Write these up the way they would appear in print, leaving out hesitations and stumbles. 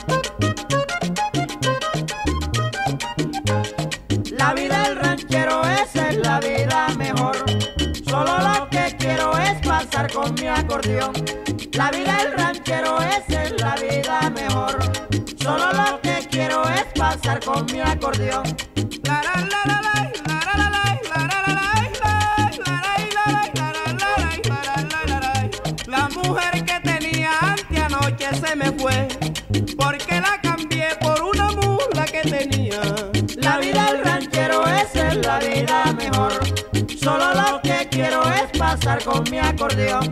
La vida del ranchero, esa es la vida mejor. Solo lo que quiero es pasar con mi acordeón. La vida del ranchero, esa es la vida mejor. Solo lo que quiero es pasar con mi acordeón. La mujer que tenía anteanoche se me fue, porque la cambié por una mula que tenía. La vida del ranchero, esa es la vida mejor. Solo lo que quiero es pasar con mi acordeón.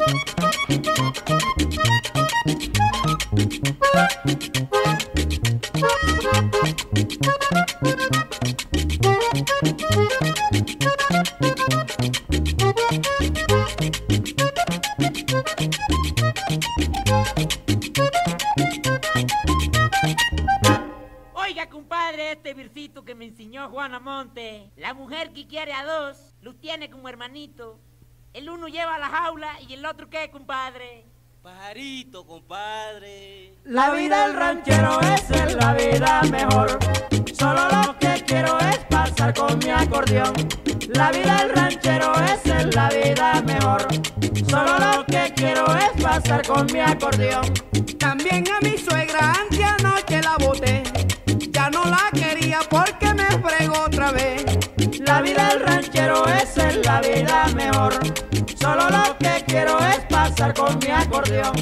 Oiga, compadre, este versito que me enseñó Juana Monte. La mujer que quiere a dos, los tiene como hermanito. El uno lleva a la jaula y el otro, ¿qué, compadre? Pajarito, compadre. La vida del ranchero, esa es la vida mejor. Solo lo que quiero es pasar con mi acordeón. La vida del ranchero, esa es la vida mejor. Solo lo que quiero es pasar con mi acordeón. También a mi suegra anteanoche la boté, ya no la quería porque me fregó otra vez. La vida del ranchero, esa es la vida mejor. Solo lo que quiero es pasar con mi acordeón.